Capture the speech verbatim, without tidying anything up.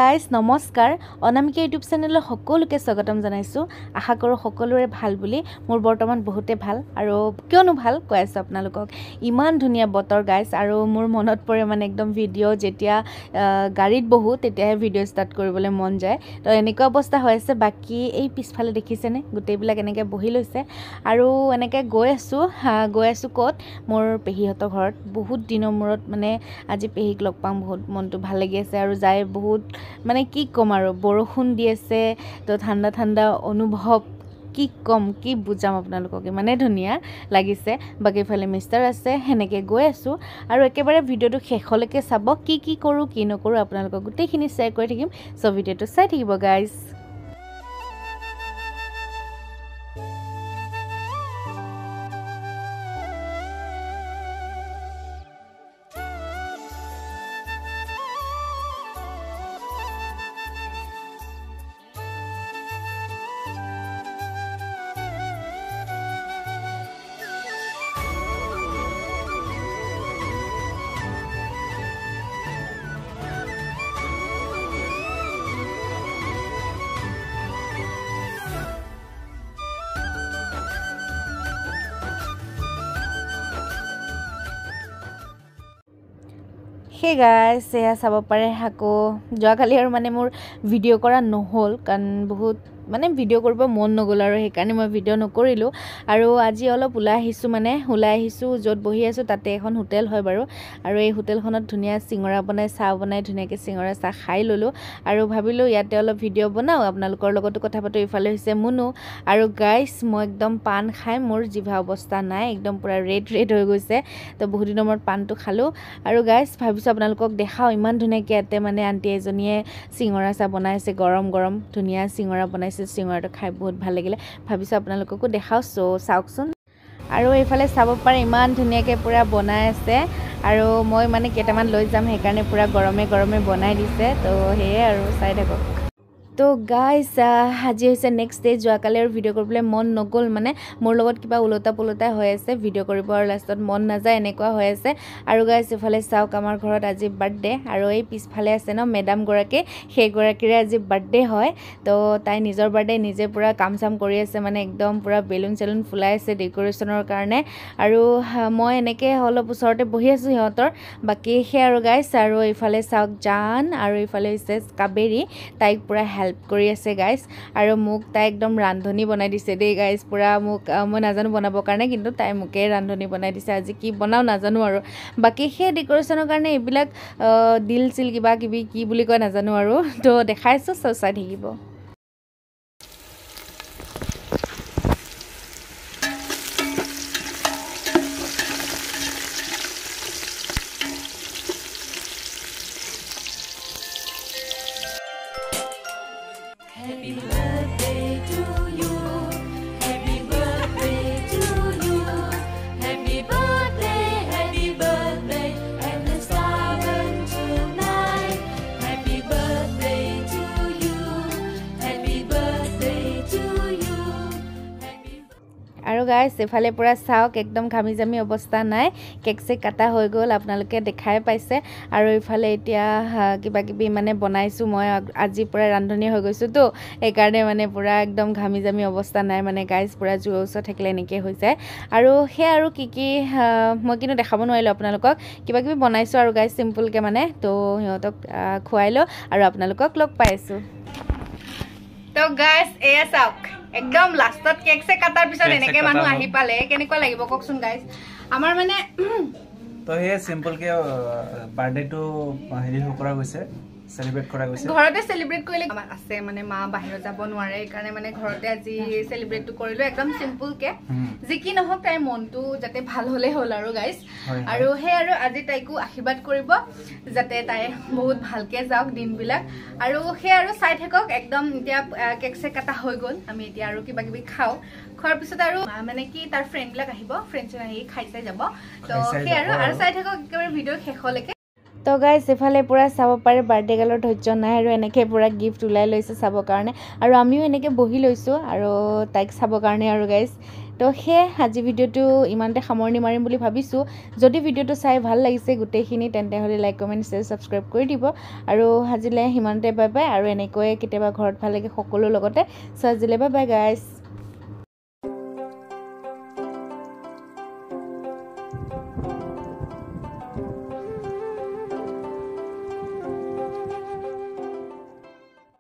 Guys নমস্কাৰ Anamika YouTube চেনেলৰ সকলোকে স্বাগতম জনাইছো আশা কৰো সকলোৰে ভাল বুলি মোৰ বৰ্তমান বহুতে ভাল আৰু কিয়নো ভাল কৈ আছো আপোনালোকক ইমান ধুনীয়া বতৰ গাইজ আৰু মোৰ মনত পৰে মানে একদম ভিডিঅ যেতিয়া গাড়ীত বহু তেতিয়া ভিডিঅ ষ্টাৰ্ট কৰিবলৈ মন যায় তো এনেকুৱা অৱস্থা হৈ আছে বাকি এই পিছফালে দেখিছেনে গোটেইবিলাক এনেকৈ বহি লৈছে আৰু এনেকৈ গৈ আছো গৈ আছো ক'ত মোৰ পেহীহঁতৰ ঘৰত বহুত দিনৰ মূৰত মানে আজি পেহীক লগ পাম বহুত মনটো ভাল লাগি আছে আৰু যাই বহুত মানে কি কম আৰু বৰষুণ দি আছে তো ঠাণ্ডা ঠাণ্ডা অনুভৱ কি কম কি বুজাম আপোনালোকক মানে ধুনীয়া লাগিছে বাকিফালে মিষ্টাৰ আছে হেনেকে গৈ আছো আৰু একেবাৰে ভিডিঅটো শেষলৈকে চাব কি কি কৰো কি নকৰো আপোনালোকক গোটেইখিনি শেয়াৰ কৰি থাকিম সো ভিডিঅটো চাই থাকিব গাইজ हे गाइस या सब पारे हाको जोआ खाली और माने मोर वीडियो करा নহল কাৰণ বহুত মানে ভিডিও কৰিব মন নগল আৰু সেই কাৰণে মই ভিডিও নকৰিলো আৰু আজি অলপ উলাই আহিছো মানে উলাই আহিছো যত বহি আছো তাতে এখন হোটেল হয় বাৰু আৰু এই হোটেলখনত ধুনিয়া সিংৰা বনাই চাহ বনাই ধুনিয়াকে সিংৰা চাহ খাই ললো আৰু ভাবিলো ইয়াতে অলপ ভিডিও বনাও আপোনালোকৰ লগতো কথা পাতো ইফালে হৈছে মুনু আৰু গাইস মই একদম পান খাই মোৰ জিভা অৱস্থা নাই একদম পুৰা ৰেড ৰেড হৈ গৈছে তো বহুত দিনৰ মূৰত পানটো খালো আৰু গাইস ভাবিছো আপোনালোকক দেখাও ইমান ধুনিয়াকে ইয়াতে মানে আন্টি এজনীয়ে সিংৰা চাহ বনাইছে গৰম গৰম ধুনিয়া সিংৰা বনাই সিংৰাটো খাই বহুত ভাল লাগিলে ভাবিছো আপোনালোককো দেখাও সো চাওকচোন আৰু এইফালে চাব পাৰে ইমান ধুনিয়াকে পুৰা বনাই আছে আৰু মই মানে কেটামান লৈ যাম সেই কাৰণে পুৰা গৰমে গৰমে বনাই দিছে তো হেয়ে আৰু চাই থাকক তো গাইস আজি হৈছে নেক্সট ডে যোৱা কালিৰ ভিডিও কৰিবলৈ মন নগল মানে মোৰ লগত কিবা উলতা পলতা হৈ আছে ভিডিও কৰিব আৰু লাষ্টত মন নাযায় এনেকুৱা হৈ আছে আৰু গাইস ইফালে চাওক আমাৰ ঘৰত আজি বাৰ্থডে আৰু এই পিছফালে আছে ন মেডাম গৰাকী সেই গৰাকীৰে আজি বাৰ্থডে হয় তো তাই নিজৰ বাৰ্থডে নিজে পুৰা কাম চাম কৰি আছে মানে একদম পুৰা বেলুন চেলুন ফুলাই আছে ডেকোৰেশনৰ কাৰণে আৰু মই এনেকৈ অলপ ওচৰতে বহি আছো সিহঁতৰ বাকি হে আৰু গাইস আৰু ইফালে চাওক জান আৰু ইফালে হৈছে কাবেৰী তাইক পুৰা হেল্প কৰি আছে গাইস আৰু মোক তাই একদম ৰান্ধনি বনাই দিছে দেই গাইস পুৰা মোক মই নাজানো বনাবৰ কাৰণে কিন্তু তাই মুকে ৰান্ধনি বনাই দিছে আজি কি বনাও নাজানো আৰু বাকি হে ডেকোৰেশনৰ কাৰণে এইবিলাক দিল চিল কিবা কিবি কি বুলি কয় নাজানো আৰু তো দেখাইছো চাই থাকিব Happy birthday to you. Happy birthday to you. Happy birthday, happy birthday, and let's start tonight. Happy birthday to you. Happy birthday to you. Happy আৰু গাইস এফালে পুৰা চাওক একদম ঘামি জামি অৱস্থা নাই কেক সে কাটা হৈ গল আপোনালোকে দেখাই পাইছে আৰু ইফালে এতিয়া কিবা কিবি মানে বনাইছো মই আজি পুৰা ৰান্ধনি হৈ গৈছো তো এই কাৰণে মানে পুৰা একদম ঘামি জামি অৱস্থা নাই মানে গাইস পুৰা জুওছ থাকিলে এনেকৈ হৈ যায় আৰু হে আৰু কি কি মই কিন্তু দেখাব নোৱাৰিলো আপোনালোকক কিবা কিবি বনাইছো আৰু গাইস সিম্পল কে মানে তো হিহঁতক খুৱাইলো আৰু আপোনালোকক লগ পাইছো তো গাইস এয়া চাওক একদম লাষ্টত কেক সে কাটাৰ পিছত এনেকে মানুহ আহি পালে কেনেকুৱা লাগিব ককচোন গাইস আমাৰ মানে তো হে সিম্পল কে বাৰ্থডে টু হেৰি কৰা গৈছে সেলিব্রেট কৰা গৈছে ঘৰতে সেলিব্রেট কৰিলে আছে মানে মা বাহিৰত যাব নোৱাৰে এই কাৰণে মানে ঘৰতে আজি সেলিব্রেটটো কৰিলো একদম সিম্পল কে যি কি নহওক তাই মনটো যাতে ভাল হলে হল আৰু গাইস আৰু হে আৰু আজি তাইকো আশীৰ্বাদ কৰিব যাতে তাই বহুত ভালকে যাওক দিনবিলাক আৰু হে আৰু চাই থাকক একদম এতিয়া কেক সে কাটা হৈ গল আমি এতিয়া আৰু কিবা কিবি খাও খোৱাৰ পিছত আৰু মানে কি তাৰ ফ্ৰেন্ড বিলাক আহিব ফ্ৰেন্ডছ আহি খাই চাই যাব তো হে আৰু আৰু চাই থাকক একেবাৰে ভিডিও শেষলৈকে তো গাইস এফালে পুরা চাব পারে বার্থডে গালৰ ধৈৰ্য নাই আৰু এনেকে পুরা গিফট উলাই লৈছে চাব কাৰণে আৰু আমিও এনেকে বহি লৈছো আৰু তাইক চাব কাৰণে আৰু গাইস তো সেই আজি ভিডিঅ'টো ইমানতে সামৰণি মাৰিম বুলি ভাবিছোঁ যদি ভিডিঅ'টো চাই ভাল লাগিছে গোটেইখিনি তেন্তে হ'লে লাইক কমেণ্ট শ্বেয়াৰ ছাবস্ক্ৰাইব কৰি দিব আৰু আজিলৈ সিমানতে বাই বাই আৰু এনেকৈ কেতিয়াবা ঘৰত ভাল লাগে সকলো লগতে চ' আজিলৈ বাই বাই গাইজ